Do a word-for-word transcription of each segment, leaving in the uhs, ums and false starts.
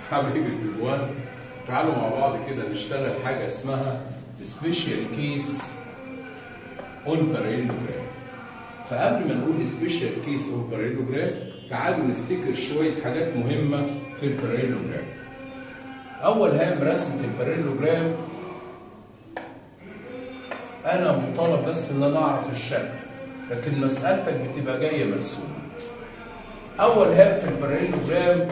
حبايبي البلوان، تعالوا مع بعض كده نشتغل حاجه اسمها سبيشال كيس اون باراليلوجرام. فقبل ما نقول سبيشال كيس اون باراليلوجرام تعالوا نفتكر شويه حاجات مهمه في الباراليلوجرام. اول هام رسمه الباراليلوجرام، انا مطالب بس ان انا اعرف الشكل، لكن مسألتك بتبقى جايه مرسومه. اول هام في الباراليلوجرام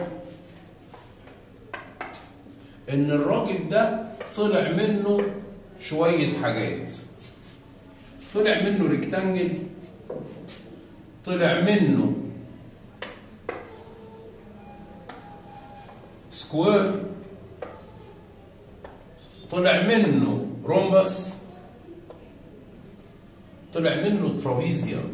ان الراجل ده طلع منه شويه حاجات. طلع منه ريكتانجل، طلع منه سكوير، طلع منه رومبس، طلع منه ترابيزيوم.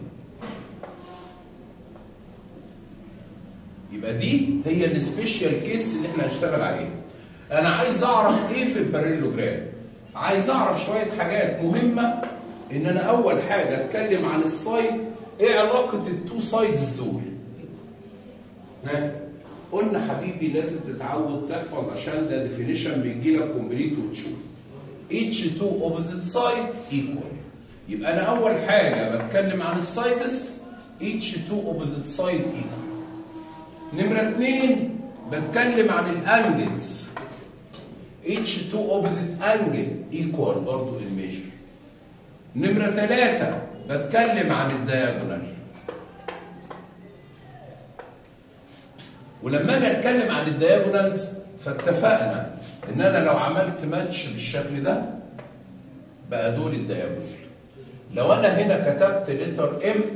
يبقى دي هي السبيشال كيس اللي احنا هنشتغل عليها. انا عايز اعرف ايه في الباراليلوجرام؟ عايز اعرف شويه حاجات مهمه. ان انا اول حاجه اتكلم عن السايد، ايه علاقه التو سايدز دول؟ ها؟ قلنا حبيبي لازم تتعود تحفظ، عشان ده ديفينيشن بيجي لك كومبليت وتشوز. each two opposite side equal. يبقى انا اول حاجه بتكلم عن السايدس each two opposite side equal. نمره اتنين بتكلم عن الانجلز each two opposite angle equal برضو الميجر. نمره ثلاثه بتكلم عن الدياجونال. ولما اجي اتكلم عن الدياجونالز فاتفقنا ان انا لو عملت ماتش بالشكل ده بقى دول الدياجونال. لو انا هنا كتبت لتر ام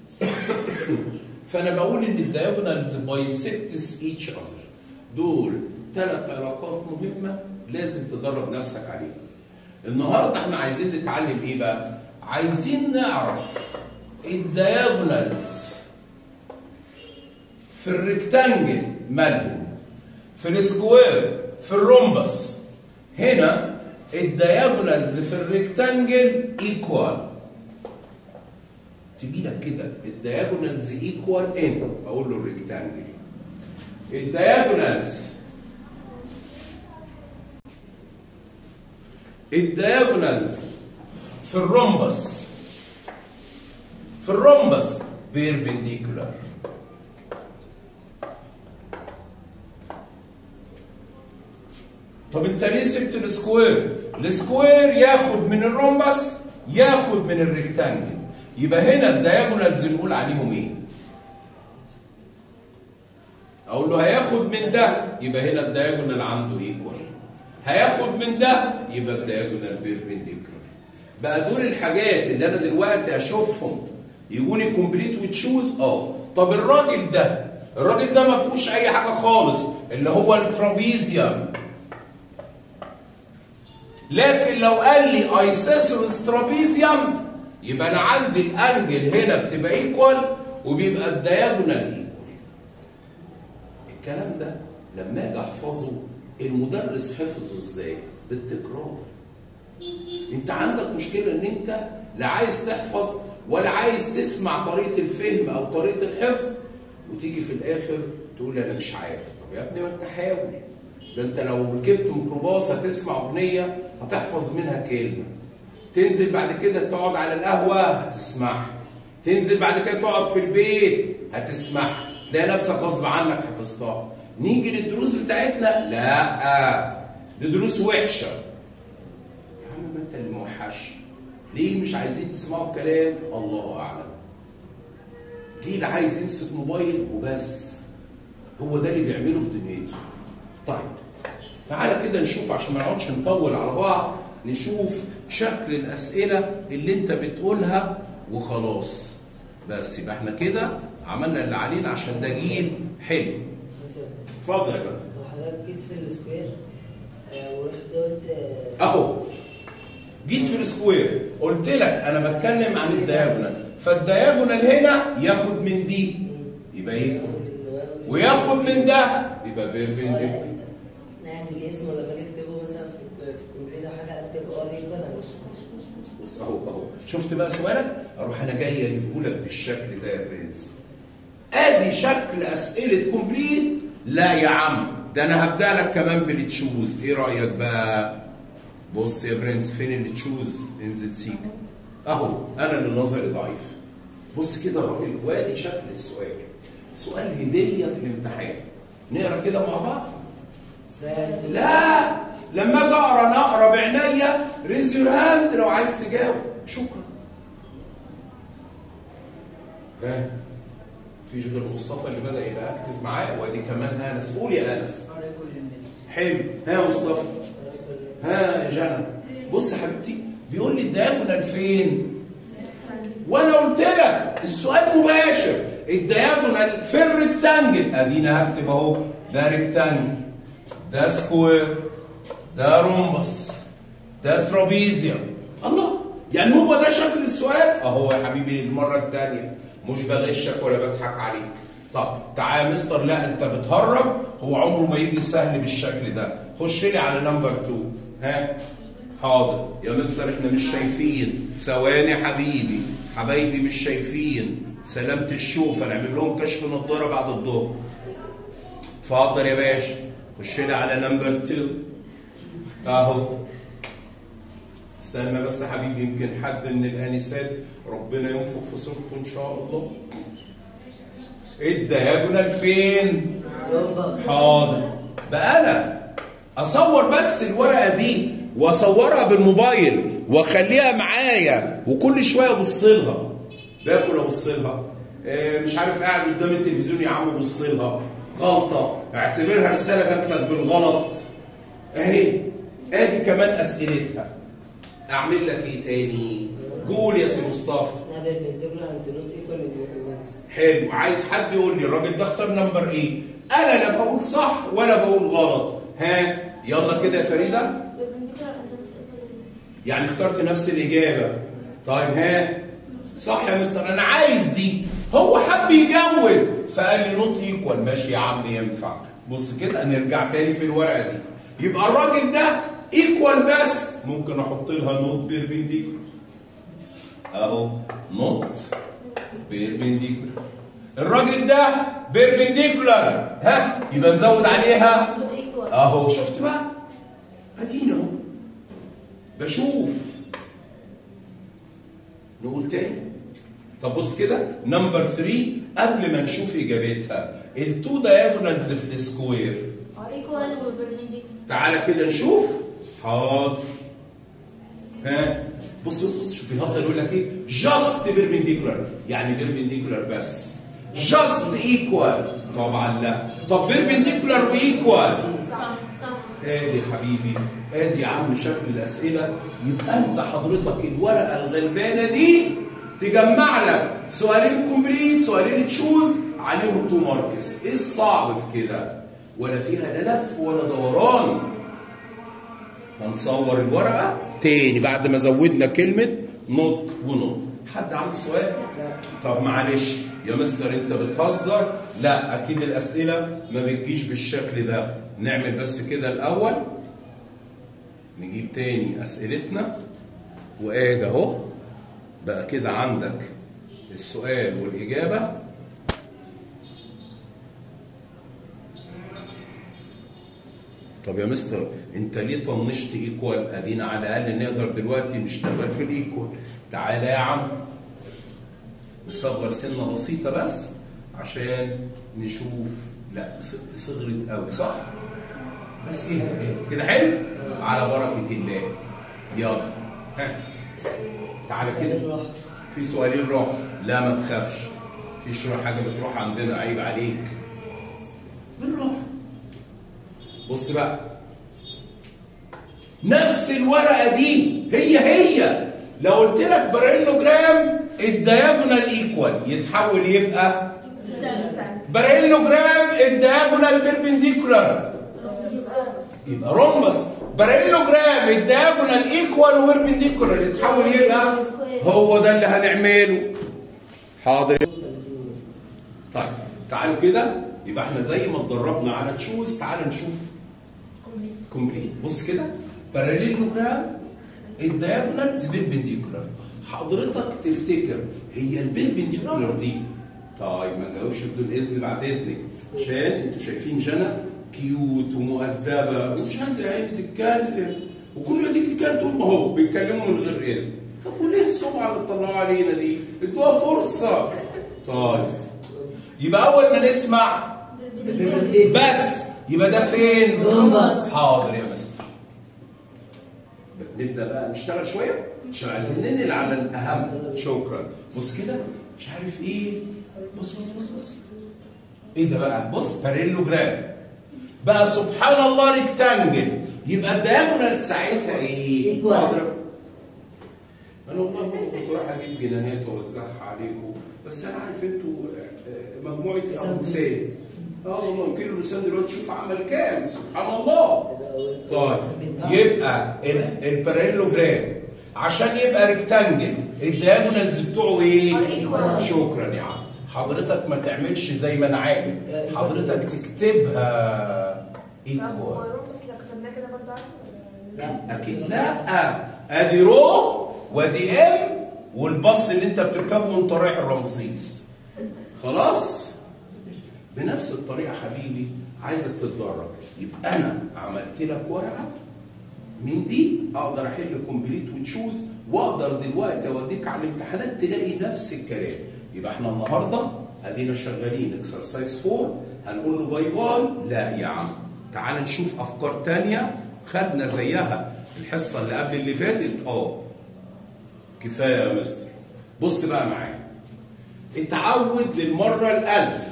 فانا بقول ان الدياجونالز بايسكتس ايتش اذر. دول ثلاث علاقات مهمه لازم تدرب نفسك عليها. النهارده احنا عايزين نتعلم ايه بقى؟ عايزين نعرف الدياجونالز في الريكتانجل مالهم، في السكوير، في الرومبس. هنا الدياجونالز في الريكتانجل ايكوال. تجي لك كده الدياجونالز ايكوال ان، اقول له الريكتانجل. الدياجونالز الدياجونالز في الرومبس في الرومبس بيربنديكولار. طب انت ليه سبت السكوير؟ السكوير ياخد من الرومبس ياخد من الريكتانجل. يبقى هنا الدياجونالز نقول عليهم ايه؟ اقول له هياخد من ده، يبقى هنا الدياجونال عنده ايكوال. هياخد من ده يبقى الدياجونال بيربنديكولار. بقى دول الحاجات اللي انا دلوقتي اشوفهم يقولي كومبليت وتشوز. اه طب الراجل ده الراجل ده ما فيهوش اي حاجه خالص، اللي هو الترابيزيوم. لكن لو قال لي ايسيسروس ترابيزيوم يبقى انا عندي الانجل هنا بتبقى ايكوال وبيبقى الدياجونال ايكوال. الكلام ده لما اجي احفظه المدرس حفظه ازاي؟ بالتكرار. انت عندك مشكله ان انت لا عايز تحفظ ولا عايز تسمع طريقه الفهم او طريقه الحفظ، وتيجي في الاخر تقول انا مش عارف. طب يا ابني ما انت حاول. ده انت لو ركبت ميكروباص هتسمع اغنيه هتحفظ منها كلمه. تنزل بعد كده تقعد على القهوه هتسمعها. تنزل بعد كده تقعد في البيت هتسمعها. تلاقي نفسك غصب عنك حفظتها. نيجي للدروس بتاعتنا، لا دي دروس وحشه. يا عم ما انت اللي موحش. ليه مش عايزين تسمعوا الكلام؟ الله اعلم. جيل عايز يمسك موبايل وبس. هو ده اللي بيعمله في دنيته. طيب تعالى كده نشوف عشان ما نقعدش نطول على بعض، نشوف شكل الاسئله اللي انت بتقولها وخلاص. بس يبقى احنا كده عملنا اللي علينا عشان ده جيل حلو. اتفضل يا فندم. حضرتك جيت في السكوير ورحت قلت اهو جيت في السكوير قلت لك انا بتكلم عن الدياجونال، فالدياجونال هنا ياخد من دي يبقى ايكوال، وياخد من ده يبقى بيربنديكولار. نعمل الاسم ولا باجي اكتبه مثلا في في الكومبليت حاجه اكتب ار ايكوال. بص بص بص اهو اهو شفت بقى سؤالك؟ اروح انا جاي اجيبه لك بالشكل ده يا برنس. ادي شكل اسئله كومبليت. لا يا عم ده انا هبدا لك كمان بالتشوز، ايه رايك بقى؟ بص يا برنس، فين التشوز؟ انزل سيك اهو، انا اللي نظري ضعيف. بص كده الراجل، وادي شكل السؤال، سؤال هديه في الامتحان. نقرا كده مع بعض؟ لا، لما اجي اقرا انا اقرا بعينيا. ريز يور هاند لو عايز تجاوب. شكرا. ها مفيش غير مصطفى اللي بدا يبقى اكتف معاه، وادي كمان انس. قول يا انس. حلو. ها يا مصطفى. ها يا جنى. بص يا حبيبتي، بيقول لي الدياجونال فين؟ وانا قلت لك السؤال مباشر، الدياجونال في الريكتانجل. ادينا هكتب اهو، ده ريكتانجل، ده سكوير، ده رومبس، ده ترابيزيوم. الله، يعني هو ده شكل السؤال؟ اهو يا حبيبي المره الثانيه، مش بغشك ولا بضحك عليك. طب تعالى يا مستر، لا انت بتهرج، هو عمره ما يجي سهل بالشكل ده. خش لي على نمبر اتنين. ها حاضر يا مستر، احنا مش شايفين. ثواني يا حبيبي، حبايبي مش شايفين. سلامة الشوفة، نعمل لهم كشف نضاره بعد الظهر. اتفضل يا باشا، خش لي على نمبر اتنين اهو. استنى بس يا حبيبي، يمكن حد من الانسات ربنا ينفخ في صورته ان شاء الله. الدياجونال فين؟ حاضر. بقى انا اصور بس الورقه دي واصورها بالموبايل واخليها معايا وكل شويه ابص لها. باكل ابص لها، آه مش عارف، قاعد قدام التلفزيون يا عم ابص لها. غلطه، اعتبرها رساله جات لك بالغلط. اهي ادي كمان اسئلتها. اعمل لك ايه تاني؟ قول يا سي مصطفى. حلو. عايز حد يقول لي الراجل ده اختار نمبر ايه؟ انا لا بقول صح ولا بقول غلط. ها يلا كده يا فريده. يعني اخترت نفس الاجابه. طيب ها صح يا مستر، انا عايز دي. هو حب يجود فقال لي نوت ايكوال. ماشي يا عم ينفع. بص كده نرجع تاني في الورقه دي. يبقى الراجل ده ايكوال، بس ممكن احط لها نوت بيربنديكولار اهو، نوت بيربنديكولار. الراجل ده بيربنديكولار، ها يبقى نزود عليها اهو. شفت بقى؟ ادينا اهو بشوف. نقول تاني. طب بص كده نمبر ثلاثة، قبل ما نشوف اجابتها، التو دايجونالز في السكوير ايكوال وبيربنديكولار. تعالى كده نشوف. حاضر. ها بص بص بص، شوف بيهزر يقول لك ايه؟ جاست بيربنديكولار، يعني بيربنديكولار بس. جاست ايكوال طبعا لا. طب بيربنديكولار وايكوال؟ صح صح. ادي يا حبيبي، ادي يا عم شكل الاسئله. يبقى انت حضرتك الورقه الغلبانه دي تجمع لك سؤالين كومبليت، سؤالين تشوز، عليهم تو ماركس. ايه الصعب في كده؟ ولا فيها لا لف ولا دوران. هنصور الورقه تاني بعد ما زودنا كلمه نوت ونوت. حد عنده سؤال؟ طب معلش يا مستر انت بتهزر. لا اكيد الاسئله ما بتجيش بالشكل ده. نعمل بس كده الاول، نجيب تاني اسئلتنا، وادي اهو بقى كده عندك السؤال والاجابه. طب يا مستر انت ليه طنشت ايكوال؟ ادينا على الاقل نقدر دلوقتي نشتغل في الايكوال. تعالى يا عم نصغر سنه بسيطه بس عشان نشوف. لا صغرت قوي صح؟ بس ايه ايه كده حلو؟ على بركه الله. يلا ها تعالى كده. في سؤالين روح. لا ما تخافش، مفيش حاجه بتروح عندنا، عيب عليك. بنروح. بص بقى، نفس الورقه دي هي هي. لو قلت لك باراليلوجرام الدياجونال ايكوال يتحول يبقى باراليلوجرام الدياجونال بيربنديكولار يبقى رومبس. باراليلوجرام الدياجونال ايكوال وبيربنديكولار يتحول يبقى هو ده اللي هنعمله. حاضر. طيب تعالوا كده، يبقى احنا زي ما اتدربنا على تشوز تعالوا نشوف كومبليت. بص كده، باراليلوجرام الدياجونالز بيربنديكولار. حضرتك تفتكر هي البيربنديكولار دي؟ طيب ما نجاوبش بدون اذن بعد اذنك، عشان انتوا شايفين جنى كيوت ومؤدبه ومش عايزه عيني تتكلم، وكل ما تيجي تتكلم تقول ما هو بيتكلموا من غير اذن. طب وليه السمعه اللي طلعوها علينا دي؟ ادوها فرصه. طيب يبقى اول ما نسمع بس يبقى ده فين؟ بس. حاضر يا مستر. نبدا بقى نشتغل شويه عشان عايزين ننقل على الاهم. شكرا. بص كده مش عارف ايه. بص بص بص بص ايه ده بقى؟ بص باريلوجرام بقى سبحان الله ريكتانجل، يبقى الدياجونال ساعتها ايه؟ اضرب. انا والله كنت رايح اجيب جنيهات واوزعها عليكم، بس انا عارف انتوا مجموعه انسان. اه والله كيلو لسان دلوقتي شوف عمل كام، سبحان الله. طيب يبقى الباريلوجرام عشان يبقى ريكتانجل الدياجونالز بتوعه ايه؟ شكرا يا عم. حضرتك ما تعملش زي ما انا عامل، حضرتك تكتبها ايكوال. اكيد لا. ادي رو وادي ام والباص اللي انت بتركبه وانت رايح الرمسيس. خلاص؟ بنفس الطريقه حبيبي عايزك تتدرب. يبقى انا عملت لك ورقه من دي اقدر احل كومبليت وتشوز، واقدر دلوقتي اوديك على الامتحانات تلاقي نفس الكلام. يبقى احنا النهارده ادينا شغالين اكسرسايز أربعة، هنقول له باي باي؟ لا يا عم، تعال نشوف افكار ثانيه خدنا زيها الحصه اللي قبل اللي فاتت. اه كفايه يا مستر. بص بقى معايا، اتعود للمره الالف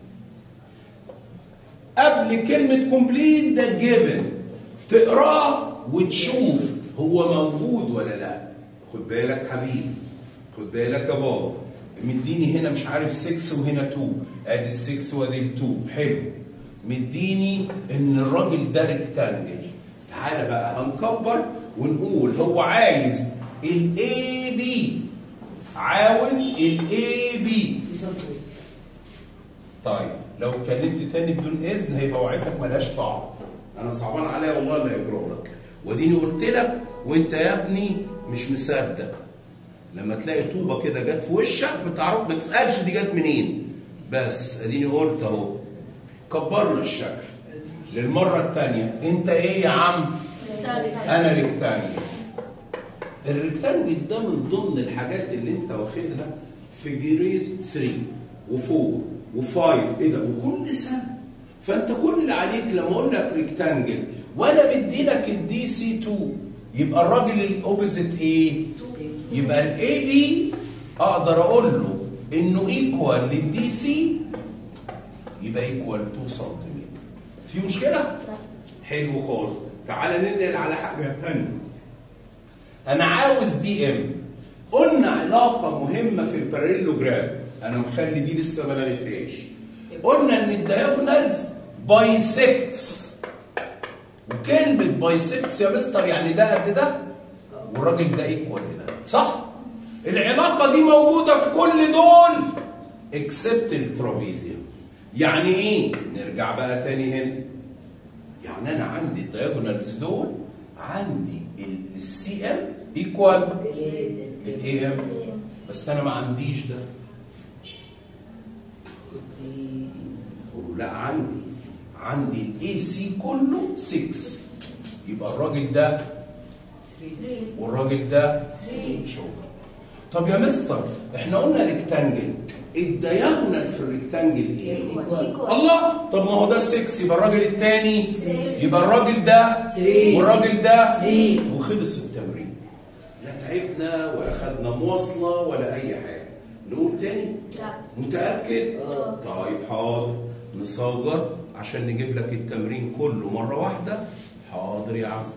قبل كلمه كومبليت ده جيفن تقراه وتشوف هو موجود ولا لا. خد بالك حبيبي، خد بالك يا بابا، مديني هنا مش عارف ستة وهنا اتنين، ادي ال ستة وادي ال اتنين، حلو. مديني ان الراجل ده ريكتانجل. تعالى بقى هنكبر ونقول هو عايز الاي بي، عاوز الاي بي. طيب لو اتكلمت تاني بدون اذن هيبقى وعيتك ملهاش طعم. انا صعبان عليا والله اللي هيجرى لك، واديني قلت لك وانت يا ابني مش مصدق. لما تلاقي طوبه كده جت في وشك بتعرف، ما تسالش دي جت منين. بس اديني قلت اهو. كبرنا الشكل للمره الثانيه. انت ايه يا عم؟ انا ريكتانجل. الريكتانجل ده من ضمن الحاجات اللي انت واخدها في جريد ثلاثة وأربعة وخمسة. ايه ده؟ وكل سنه. فانت كل اللي عليك لما اقول لك ريكتانجل وانا بدي لك الدي سي اتنين، يبقى الراجل الاوبوزيت ايه؟ يبقى الاي دي اقدر اقول له انه ايكوال للدي سي، يبقى ايكوال اتنين سنتيمتر. في مشكله؟ حلو خالص. تعالى ننقل على حاجه ثانيه. انا عاوز دي ام. قلنا علاقه مهمه في الباريلوجرام، انا مخلي دي لسه ما لقيتهاش. قلنا ان الدياجونالز بايسكتس، وكلمه بايسكتس يا مستر يعني ده قد ده والراجل ده ايكوال لده، صح؟ العلاقه دي موجوده في كل دول اكسبت الترابيزيوم. يعني ايه؟ نرجع بقى تاني هنا. يعني انا عندي الدياجونالز دول عندي السي ام ايكوال الاي ام، بس انا ما عنديش ده. لا عندي عندي الاي سي كله ستة، يبقى الراجل ده والراجل ده شكرا. طب يا مستر احنا قلنا ريكتانجل، الدياجونال في الريكتانجل ايه؟ الله، طب ما هو ده ستة يبقى الراجل الثاني يبقى الراجل ده والراجل ده، وخلص التمرين. لا تعبنا ولا خدنا مواصله ولا اي حاجه. نقول تاني؟ لا. متاكد؟ اه طيب حاضر. نصغر عشان نجيب لك التمرين كله مره واحده. حاضر يا عم.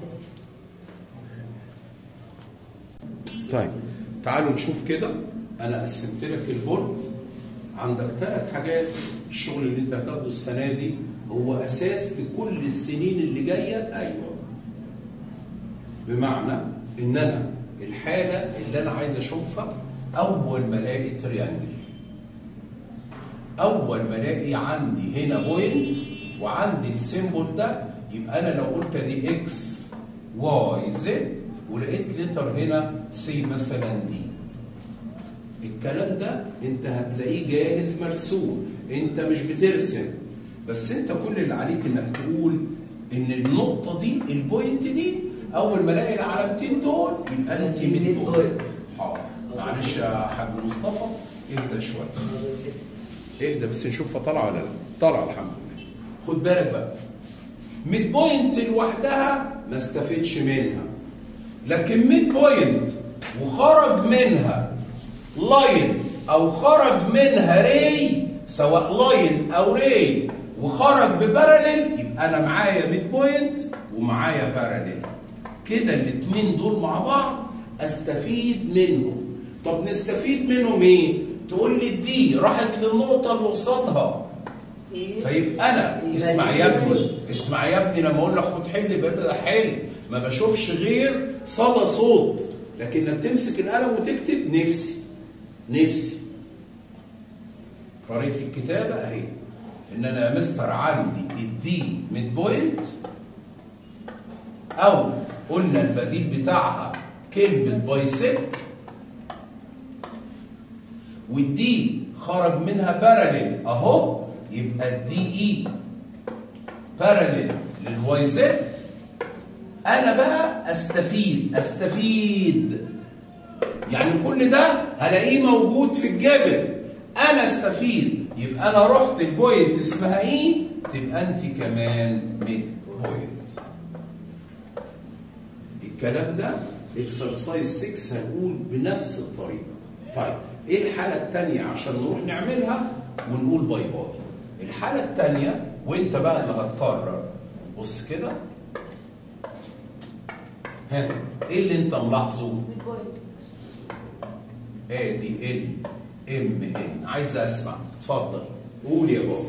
طيب تعالوا نشوف كده. انا قسمت لك البورد، عندك ثلاث حاجات. الشغل اللي انت هتاخده السنه دي هو اساس لكل السنين اللي جايه. ايوه، بمعنى ان انا الحاله اللي انا عايز اشوفها اول ما الاقي تريانجل، اول ما الاقي عندي هنا بوينت وعندي السيمبل ده، يبقى انا لو قلت دي اكس واي زد ولقيت لتر هنا سي مثلا دي، الكلام ده انت هتلاقيه جاهز مرسوم، انت مش بترسم، بس انت كل اللي عليك انك تقول ان النقطه دي البوينت دي اول ما الاقي العلامتين دول يبقى انت ميد بوينت. حاضر معلش يا حاج مصطفى اهدى شويه، اهدى بس نشوفها طالعه ولا لا. طالعه الحمد لله. خد بالك بقى، ميد بوينت لوحدها ما استفدش منها، لكن ميد بوينت وخرج منها لاين او خرج منها ري، سواء لاين او ري وخرج بباراليل، يبقى انا معايا ميد بوينت ومعايا باراليل. كده الاثنين دول مع بعض استفيد منهم. طب نستفيد منهم ايه؟ تقول لي دي راحت للنقطه اللي قصادها، فيبقى انا اسمع يا ابني، اسمع يا ابني لما اقول لك خد حل يبقى ده حل، ما بشوفش غير صدى صوت، لكن لما تمسك القلم وتكتب نفسي نفسي. قريت الكتابه اهي ان انا يا مستر عندي الدي ميد بوينت، او قلنا البديل بتاعها كلمه بايسكت، والدي خرج منها باراليل اهو، يبقى الدي اي باراليل للواي زد. انا بقى استفيد استفيد يعني كل ده هلاقيه موجود في الجبل، انا استفيد. يبقى انا رحت البوينت اسمها ايه، تبقى انت كمان ميد بوينت. الكلام ده اكسرسايز ستة هنقول بنفس الطريقه. طيب ايه الحاله الثانيه عشان نروح نعملها ونقول باي باي؟ الحاله الثانيه وانت بقى اللي هتقرر. بص كده، ها ايه اللي انت ملاحظه؟ ادي ال ام ان. عايز اسمع، اتفضل قول يا بابا.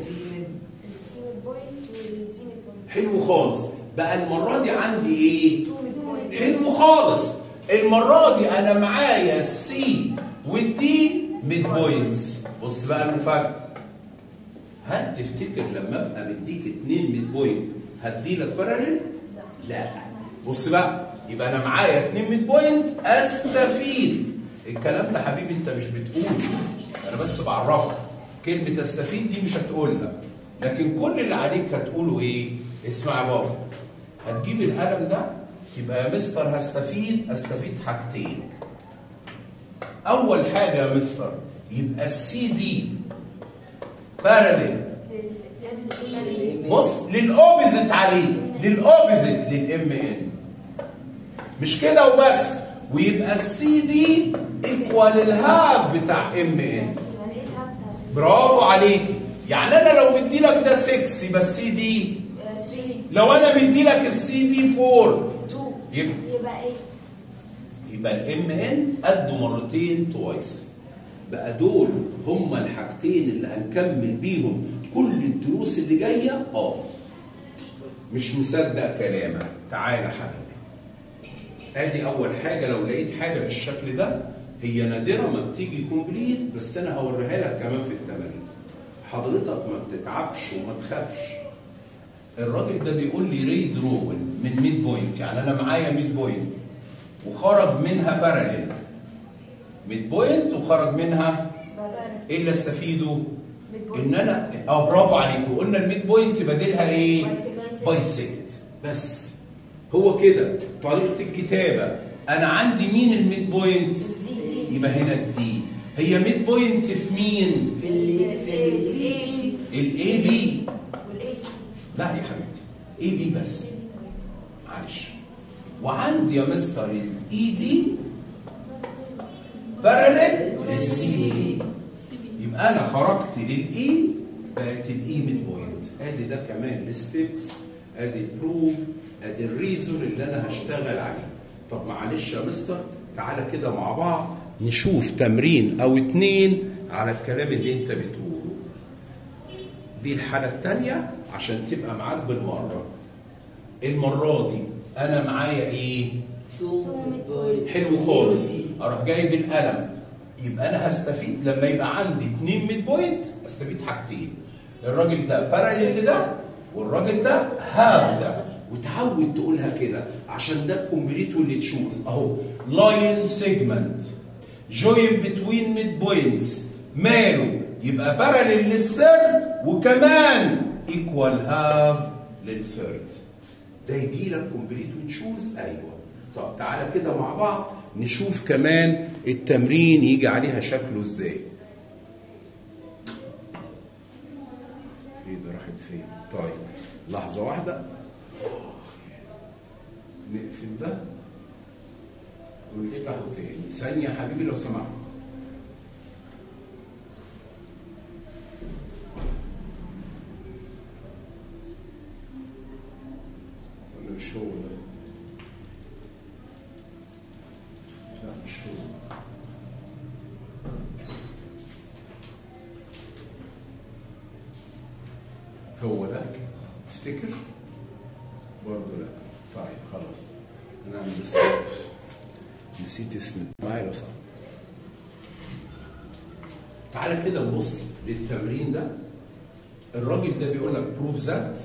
حلو خالص. بقى المره دي عندي ايه؟ حلو خالص. المره دي انا معايا السي والدي ميد بوينتس. بص بقى المفاجاه، هل تفتكر لما ابقى مديك اتنين ميد بوينت هديلك باراليل؟ لا. بص بقى، يبقى انا معايا اتنين ميد بوينت استفيد. الكلام ده حبيبي انت مش بتقوله، انا بس بعرفك. كلمه استفيد دي مش هتقولها، لكن كل اللي عليك هتقوله ايه؟ اسمع يا بابا، هتجيب القلم ده، يبقى يا مستر هستفيد استفيد حاجتين. اول حاجه يا مستر يبقى السي دي باراليل، بص للاوبزيت عليه، للاوبزيت للام ان، مش كده وبس، ويبقى السي دي ايكوال الهاف بتاع ام ان. برافو عليكي. يعني انا لو مدي لك ده ستة يبقى السي دي، لو انا مدي لك السي دي أربعة يبقى يبقى ايه؟ يبقى الام ان قده مرتين توايس. بقى دول هما الحاجتين اللي هنكمل بيهم كل الدروس اللي جايه. اه مش مصدق كلامك؟ تعالى حبيبي، ادي اول حاجه. لو لقيت حاجه بالشكل ده، هي نادره ما بتيجي كومبليت، بس انا هوريها لك كمان في التمارين. حضرتك ما بتتعبش وما تخافش. الراجل ده بيقول لي ري دروبل من ميد بوينت، يعني انا معايا ميد بوينت وخرج منها باراليل. ميد بوينت وخرج منها ايه اللي استفيده؟ ان انا اه برافو عليكم، قلنا الميد بوينت بديلها ايه؟ بايسكت. بس هو كده طريقه الكتابه. انا عندي مين الميد بوينت؟ يبقى هنا الدي. هي ميد بوينت في مين؟ في ال في ال الاي بي. والاي سي. لا يا حبيبتي، اي بي بس، معلش. وعندي يا مستر الاي دي باراليل للسي بي، يبقى انا خرجت للاي بقت الاي ميد بوينت. ادي ده كمان الستبس، ادي البروف، ادي الريزون اللي انا هشتغل عليه. طب معلش يا مستر، تعالى كده مع بعض نشوف تمرين او اتنين على الكلام اللي انت بتقوله. دي الحالة التانية عشان تبقى معاك بالمرة. المرة دي أنا معايا إيه؟ حلو خالص. أروح جايب القلم، يبقى أنا هستفيد لما يبقى عندي اتنين ميد بوينت، هستفيد حاجتين. الراجل ده باراليل لده، والراجل ده هاف ده. وتعود تقولها كده عشان ده الكومبليت واللي تشوز. أهو لاين سيجمنت جوين بتوين ميد بوينتس، ماله؟ يبقى باراليل للثيرد وكمان ايكوال هاف للثيرد. ده يجي لك كومبليت وتشوز. ايوه. طب تعالى كده مع بعض نشوف كمان التمرين يجي عليها شكله ازاي. ايه ده راحت فين؟ طيب لحظه واحده نقفل ده ونفتحه تاني. ثانيه يا حبيبي لو سمحت. ولا مش هو ده؟ لا مش هو. هو ده؟ تفتكر؟ برضه لا. طيب خلاص نعمل ستوب. نسيت اسم معايا لو صح. تعالى كده نبص للتمرين ده. الراجل ده بيقول لك بروف ذات،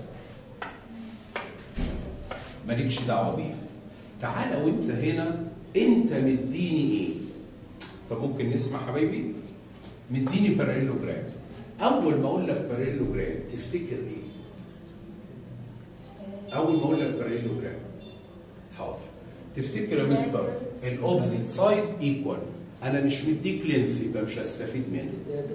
مالكش دعوه بيها. تعالى وانت هنا انت مديني ايه؟ طب ممكن نسمع حبايبي؟ مديني باراليلوجرام. اول ما اقول لك باراليلوجرام تفتكر ايه؟ اول ما اقول لك باراليلوجرام حاضر تفتكر يا مستر الاوبزيت سايد ايكوال. انا مش مديك لينث يبقى مش هستفيد منه.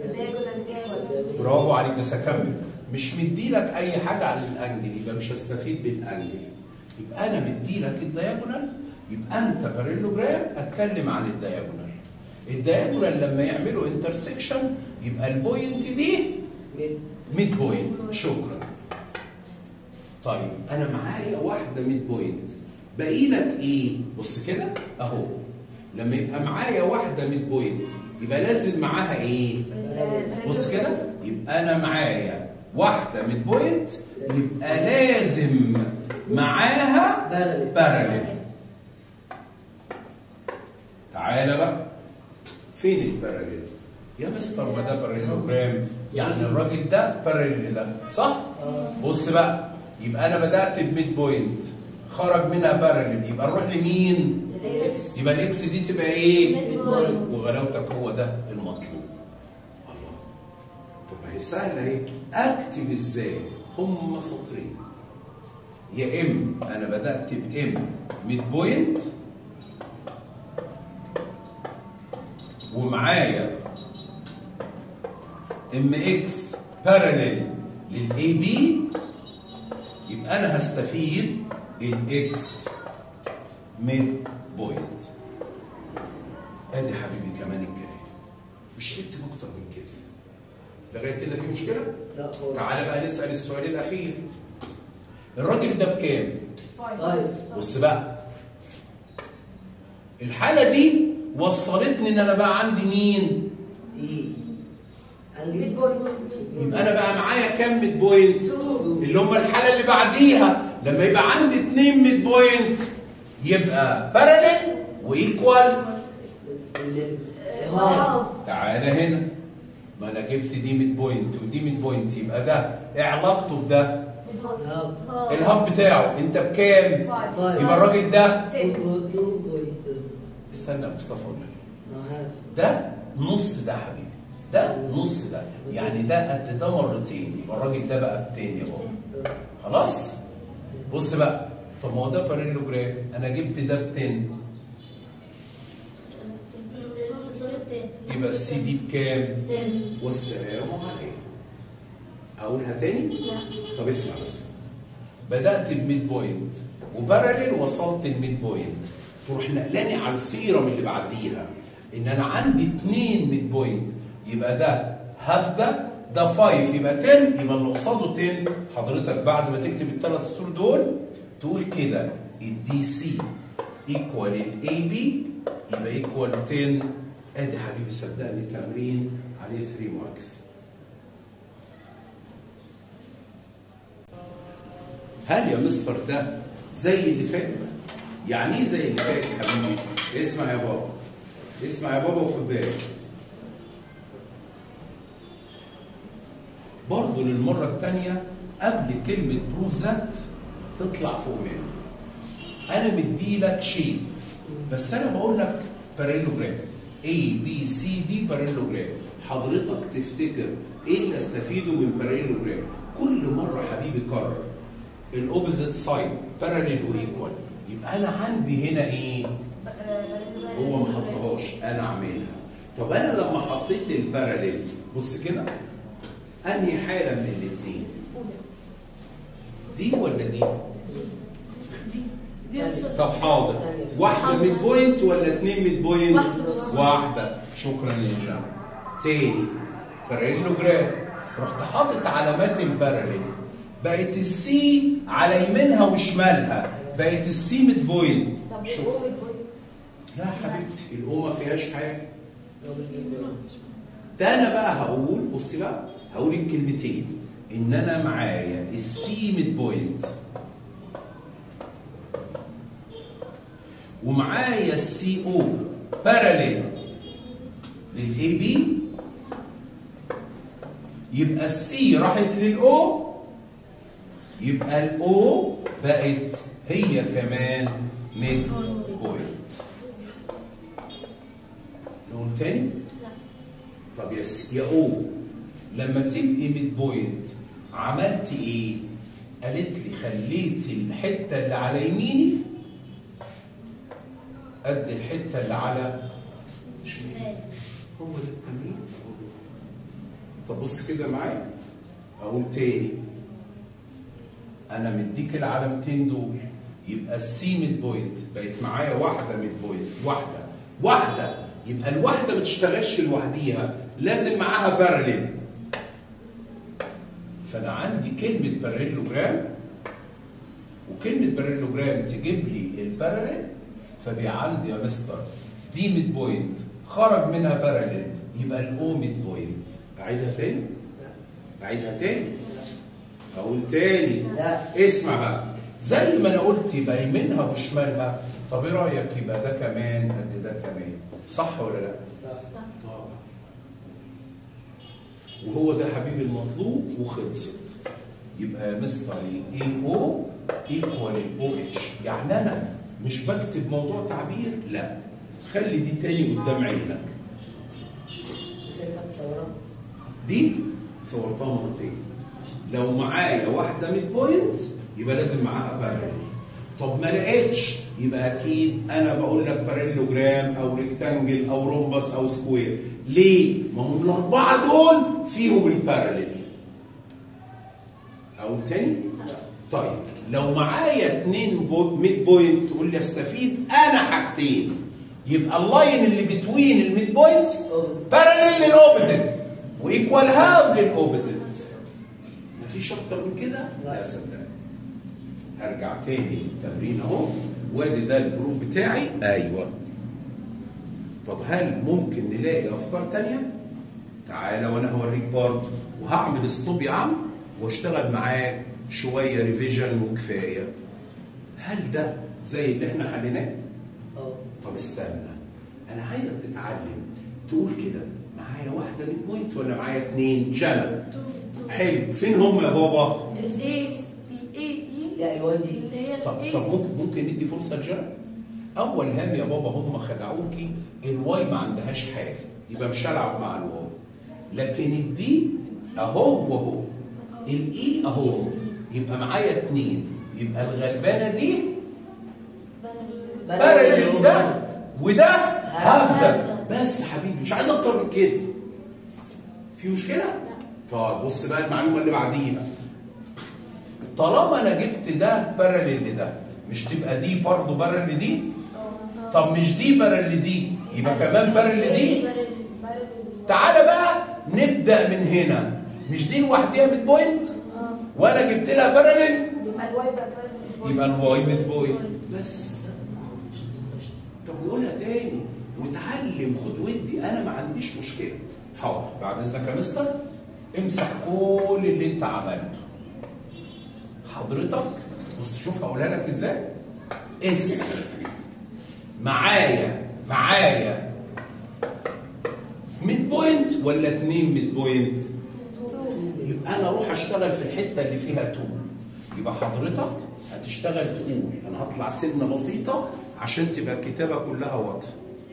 برافو عليك. بس اكمل. مش مدي لك اي حاجه عن الانجل يبقى مش هستفيد بالانجل. يبقى انا مدي لك الدياجونال، يبقى انت باراليلوجرام اتكلم عن الدياجونال. الدياجونال لما يعملوا انترسكشن يبقى البوينت دي ميد بوينت. شكرا. طيب انا معايا واحده ميد بوينت، باقي لك ايه؟ بص كده اهو. لما يبقى معايا واحده ميد بوينت يبقى لازم معاها ايه؟ بص كده. يبقى انا معايا واحده ميد بوينت يبقى لازم معاها باراليل. تعالى بقى فين الباراليل؟ يا مستر ما ده باراليلوجرام يعني الراجل ده باراليل ده صح؟ بص بقى. يبقى انا بدات بميد بوينت خرج منها باراليل يبقى نروح لمين؟ الاكس. يبقى الاكس دي تبقى ايه؟ ميد بوينت. وغلاوتك هو ده المطلوب. الله. طب ما هي سهله اهي. اكتب ازاي؟ هم سطرين. يا ام انا بدات بام ميد بوينت ومعايا ام اكس باراليل للاي بي، يبقى انا هستفيد الاكس ميد بوينت. ادي حبيبي كمان الجاي. مش هكتب اكتر من كده. لغايه كده في مشكله؟ لا. تعالى بقى نسال السؤال الاخير. الراجل ده بكام؟ فايف. بص بقى. الحاله دي وصلتني ان انا بقى عندي مين؟ ايه؟ ميد بوينت. يبقى انا بقى معايا كام ميد بوينت؟ اللي هم الحاله اللي بعديها. لما يبقى عندي اتنين ميد بوينت يبقى باراليل وايكوال هاف. تعالى هنا. ما انا جبت دي ميد بوينت ودي ميد بوينت يبقى ده ايه علاقته بده؟ الهاف بتاعه. انت بكام؟ فايف. يبقى الراجل ده اتنين بوينت. استنى يا مصطفى اقول لك. ده نص ده حبيبي. ده نص ده يعني ده قد ده مرتين. يبقى الراجل ده بقى بتاني يا بابا. خلاص؟ بص بقى. طب ما هو ده باراليلوجرام. انا جبت ده بتاني يبقى السي دي بكام؟ والسلام عليكم. اقولها تاني؟ لا. طب اسمع بس. بدات بميد بوينت وباراليل وصلت الميد بوينت، تروح نقلاني على الثيرم اللي بعديها ان انا عندي اتنين ميد بوينت يبقى ده هاف ده ده خمسة يبقى عشرة يبقى اللي قصاده عشرة. حضرتك بعد ما تكتب الثلاث سطور دول تقول كده الدي سي ايكوال الاي بي يبقى ايكوال عشرة. ادي حبيبي صدقني تمرين عليه ثلاثة ماركس. هل يا مستر ده زي اللي فات؟ يعني ايه زي اللي فات يا حبيبي؟ اسمع يا بابا. اسمع يا بابا وخد بالك. برضه للمره الثانيه قبل كلمه بروف ذات تطلع فوق منه. انا مدي لك شيء بس انا بقول لك باراليلوجرام A B C D باراليلوجرام. حضرتك تفتكر ايه اللي استفيده من باراليلوجرام؟ كل مره حبيبي كرر الاوبوزيت سايد باراليل وايكوال، يبقى انا عندي هنا ايه؟ هو ما حطهاش انا اعملها. طب انا لما حطيت الباراليل بص كده، انهي حاله من الاثنين؟ دي ولا دي؟ طب حاضر، واحده ميد بوينت ولا اثنين ميد بوينت؟ واحده. واحده. شكرا يا جماعه. تاني باراليلوجرام، رحت حاطط علامات الباراليل، بقت السي على يمينها وشمالها، بقت السي ميد بوينت. طب شوف. الاو ميد بوينت؟ لا حبيبتي الاو ما فيهاش حاجه. لو مش ميد بوينت. ده انا بقى هقول، بصي بقى هقول الكلمتين، ان انا معايا السي ميد بوينت ومعايا السي او باراليل للاي بي، يبقى السي راحت للاو، يبقى الاو بقت هي كمان ميد بوينت. نقول تاني؟ طب يا س... يا او لما تبقي ميد بوينت عملتي ايه؟ قالت لي خليت الحته اللي على يميني قد الحته اللي على شمالي. هو ده التمرين. طب بص كده معايا، اقول تاني، انا مديك العلامتين دول، يبقى السي ميد بوينت بقت معايا واحده ميد بوينت، واحده واحده، يبقى الواحده ما تشتغلش لوحديها، لازم معاها باراليل. فانا عندي كلمه باراليلوجرام، وكلمه باراليلوجرام تجيب لي الباراليل، فبقى عندي يا مستر دي ميد بوينت خرج منها باراليل، يبقى الاو ميد بوينت. اعيدها تاني؟ اعيدها تاني؟ اقول تاني؟ لا. اسمع بقى، زي ما انا قلت يبقى يمينها وشمالها، طب ايه رايك يبقى ده كمان قد ده كمان، صح ولا لا؟ صح. طبعا. وهو ده حبيبي المطلوب وخلصت. يبقى يا مستر الاي او ايكوال الاو اتش، يعني انا مش بكتب موضوع تعبير، لا، خلي دي تاني قدام عينك. بس ينفع تصورها؟ دي صورتها مرتين. لو معايا واحده ميد بوينت يبقى لازم معاها باراليل. طب ما لقيتش، يبقى اكيد انا بقول لك باراليلوجرام او ريكتانجل او رومبس او سكوير. ليه؟ ما هم الاربعه دول فيهم الباراليل. اقول تاني؟ طيب لو معايا اتنين بو ميد بوينت تقول لي استفيد انا حاجتين، يبقى اللاين اللي بتوين الميد بوينتس باراليل للاوبوزيت وايكوال هاف للاوبوزيت. مفيش اكتر من كده؟ لا صدقني. هرجع تاني للتمرين اهو، وادي ده البروف بتاعي. ايوه. طب هل ممكن نلاقي افكار تانية؟ تعالى وانا هوريك برضه، وهعمل ستوب يا عم واشتغل معاك شويه ريفيجن وكفايه. هل ده زي اللي احنا حليناه؟ اه. طب استنى، انا عايزك تتعلم تقول كده، معايا واحده ميد بوينت ولا معايا اتنين؟ جنب. حلو، فين هم يا بابا؟ الاي بي اي اي لا الواي دي. اللي هي طب الاي طب ممكن ممكن ندي فرصه لجنب؟ اول هام يا بابا هم خدعوكي، الواي ما عندهاش حاجه، يبقى مش هلعب مع الواي. لكن الدي اهو واهو، الاي اهو، يبقى معايا اتنين، يبقى الغلبانه دي باراليل ده وده هاف ده. بس يا حبيبي مش عايز اكتر من كده. في مشكله؟ طب بص بقى المعلومه اللي بعديها، طالما انا جبت ده باراليل لده، مش تبقى دي برضه باراليل دي؟ طب مش دي باراليل دي، يبقى كمان باراليل دي؟ تعالى بقى نبدا من هنا، مش دي لوحديها ميد بوينت؟ وانا جبت لها باراليل، يبقى الواي بقى باراليل. يبقى الواي ميد بوينت. بس طب نقولها تاني وتعلم، خد ودي، انا ما عنديش مشكله. حاضر، بعد اذنك يا مستر امسح كل اللي انت عملته. حضرتك بص شوف هقولها لك ازاي. اسمع معايا، معايا ميد بوينت ولا اتنين ميد بوينت؟ يبقى انا اروح اشتغل في الحته اللي فيها تو. يبقى حضرتك هتشتغل تقول انا هطلع سنه بسيطه عشان تبقى الكتابه كلها واضحه.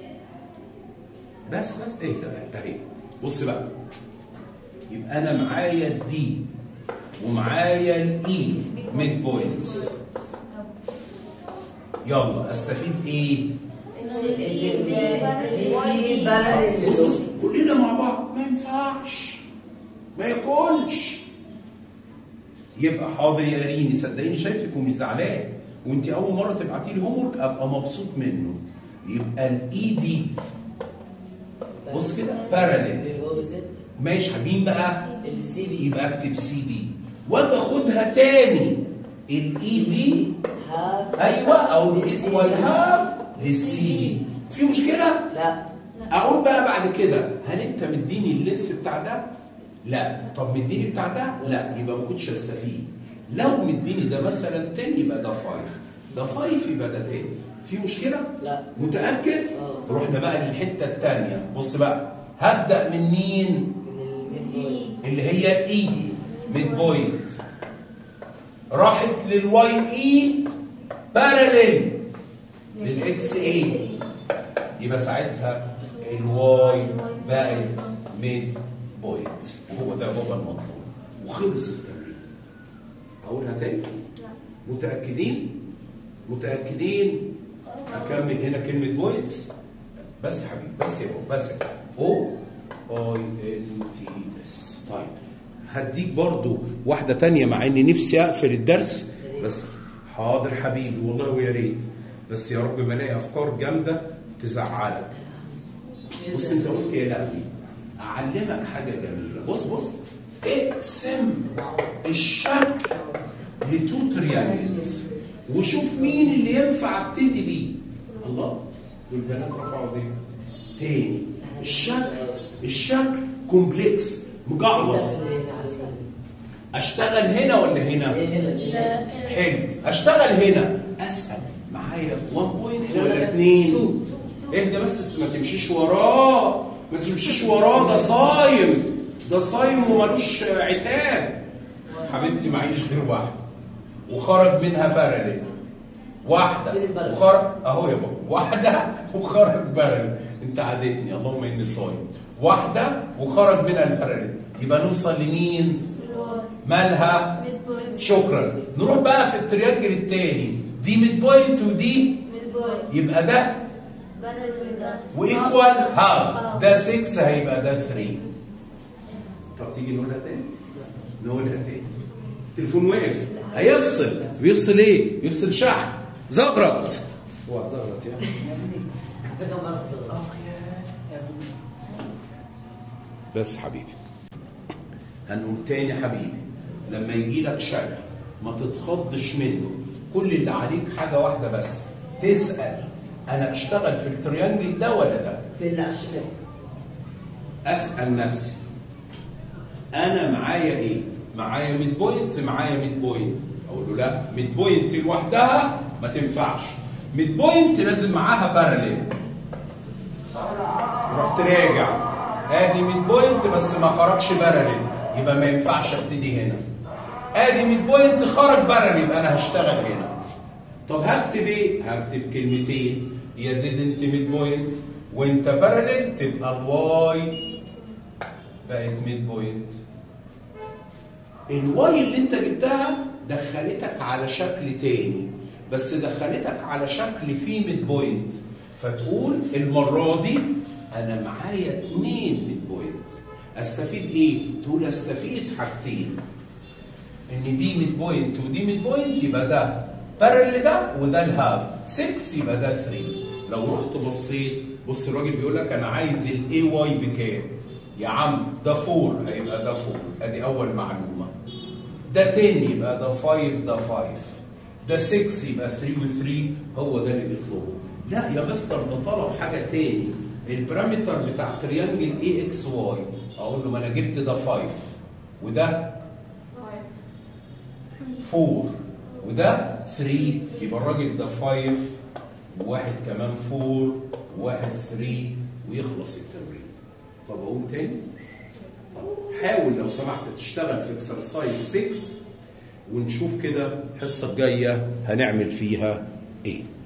بس بس ايه ده ده ايه؟ بص بقى، يبقى انا معايا دي ومعايا الاي ميد بوينتس. يلا استفيد ايه؟ بص بص كلنا مع بعض ما ينفعش ما ياكلش. يبقى حاضر يا ريني صدقيني شايفك ومش زعلان، وانت اول مره تبعتي لي هوم ورك ابقى مبسوط منه. يبقى الاي دي بص كده باراليل ماشي. مين بقى؟ السي بي. يبقى اكتب سي بي واجي اخدها تاني الاي دي ايوه او الايكوال هاف للسي بي. في مشكله؟ لا. اقول بقى بعد كده هل انت مديني اللينس بتاع ده؟ لا. طب مديني بتاع ده؟ لا. يبقى ما كنتش استفيد. لو مديني ده مثلا عشرة يبقى ده خمسة، ده خمسة يبقى ده عشرة. في مشكله؟ لا. متاكد؟ اه. رحنا بقى للحته الثانيه. بص بقى هبدا من مين؟ اللي هي الاي ميد بوينت راحت للواي اي باراليل للاكس اي، يبقى ساعتها الواي بقت ميد بوينت، وهو ده بابا المطلوب وخلص التمرين. اقولها تاني؟ متاكدين؟ متاكدين؟ اكمل هنا كلمه بوينتس بس يا حبيبي بس يا بابا بس او اي ان تي اس. طيب هديك برضو واحده تانية مع اني نفسي اقفل الدرس بس. حاضر حبيبي والله ويا ريت، بس يا رب ما الاقي افكار جامده تزعلك. بص انت قلت يا لهوي اعلمك حاجه جميله. بص بص اقسم الشكل لتو تريانجلز وشوف مين اللي ينفع ابتدي بيه. الله والبنات رفعوا ايديهم تاني. الشكل الشكل كومبلكس مجعلص. اشتغل هنا ولا هنا؟ حلو. اشتغل هنا اسال معايا واحد بوينت ولا اتنين؟ اهدى بس ما تمشيش وراه ما تمشيش وراه ده صايم ده صايم ومالوش عتاب. حبيبتي معيش غير واحده وخرج منها باراليل واحده وخرج اهو يا بابا واحده وخرج باراليل. انت عادتني اللهم اني صايم. واحده وخرج منها الباراليل يبقى نوصل لمين؟ مالها؟ شكرا. نروح بقى في التريانجل الثاني دي ميد بوينت ودي يبقى ده وايكوال هاف ده ستة هيبقى ده ثلاثة. طب تيجي نقولها تاني؟ نقولها تاني. التليفون وقف هيفصل. بيفصل ايه؟ بيفصل شحن. زغرط. اوعى تزغرط يعني. بس حبيبي هنقول تاني حبيبي لما يجي لك شكل ما تتخضش منه. كل اللي عليك حاجه واحده بس تسال انا اشتغل في التريانجل ده ولا ده؟ في اللي على الشمال. اسال نفسي انا معايا ايه؟ معايا ميد بوينت معايا ميد بوينت. اقول له لا ميد بوينت لوحدها ما تنفعش. ميد بوينت لازم معاها باراليل. رحت راجع ادي ميد بوينت بس ما خرجش باراليل يبقى ما ينفعش ابتدي هنا. ادي ميد بوينت خرج باراليل يبقى انا هشتغل هنا. طب هكتب ايه؟ هكتب كلمتين يا زيد انت ميد بوينت وانت باراليل تبقى الواي بقت ميد بوينت. الواي اللي انت جبتها دخلتك على شكل تاني بس دخلتك على شكل فيه ميد بوينت فتقول المره دي انا معايا اتنين ميد بوينت. استفيد ايه؟ تقول استفيد حاجتين ان دي ميد بوينت ودي ميد بوينت يبقى ده بارل ده وده الهاف ستة يبقى ده ثلاثة. لو رحت بصيت بص الراجل بيقول لك انا عايز الاي واي بكام؟ يا عم ده أربعة هيبقى ده أربعة ادي اول معلومه. ده عشرة يبقى ده خمسة ده خمسة ده ستة يبقى ثلاثة و3 هو ده اللي بيطلبه. لا يا مستر ده طلب حاجه تاني البارامتر بتاع تريانجل اي اكس واي. اقول له ما انا جبت ده خمسة وده أربعة وده ثلاثة يبقى الراجل ده خمسة وواحد كمان أربعة وواحد ثلاثة ويخلص التمرين. طب اقول تاني؟ طب حاول لو سمحت تشتغل في اكسرسايز ستة ونشوف كده الحصه الجايه هنعمل فيها ايه.